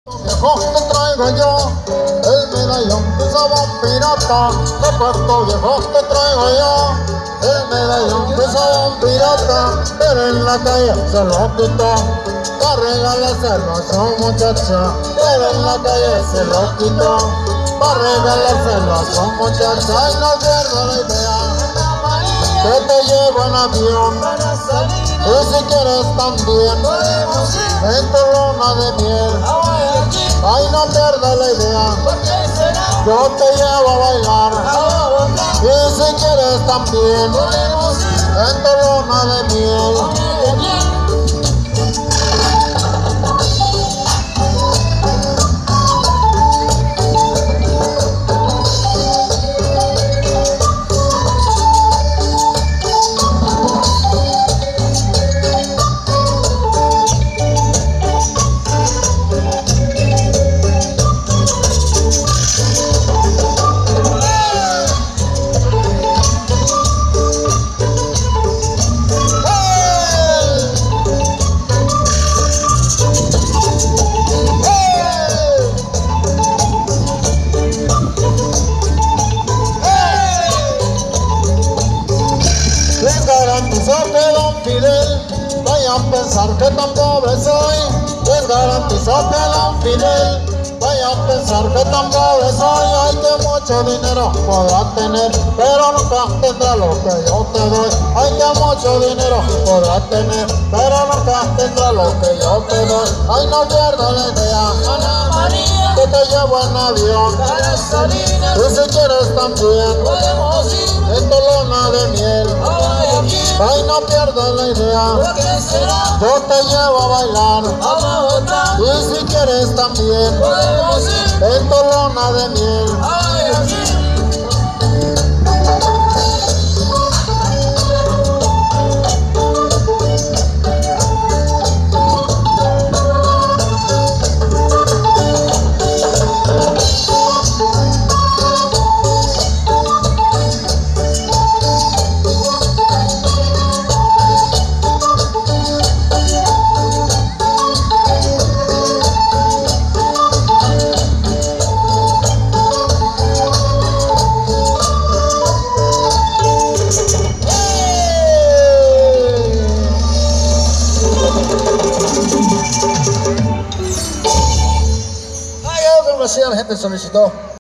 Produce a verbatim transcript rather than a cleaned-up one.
Viejo te traigo yo el medallón de sabón pirata. De Puerto Viejo te traigo yo el medallón de sabón pirata. Pero en la calle se lo quitó para regalárselo a su muchacha. Pero en la calle se lo quitó para regalárselo a su muchacha. Y no pierdo la idea que te llevo en avión. Y si quieres también en tu luna de miel. Ay, no pierdas la idea, yo te llevo a bailar. Y si quieres también en tu luna de miel. Garantizo que don Fidel vaya a pensar que tan pobre soy. Les garantizo que don Fidel vaya a pensar que tan pobre soy. Ay, que mucho dinero podrá tener, pero nunca tendrá lo que yo te doy. Ay, que mucho dinero podrá tener, pero nunca tendrá lo que yo te doy. Ay, no pierdo la idea, Ana María, que te llevo en avión. Y si quieres también en tu luna de miel. Ay, no pierdas la idea, yo te llevo a bailar. Y si quieres también en tu luna de miel. La gente solicitó.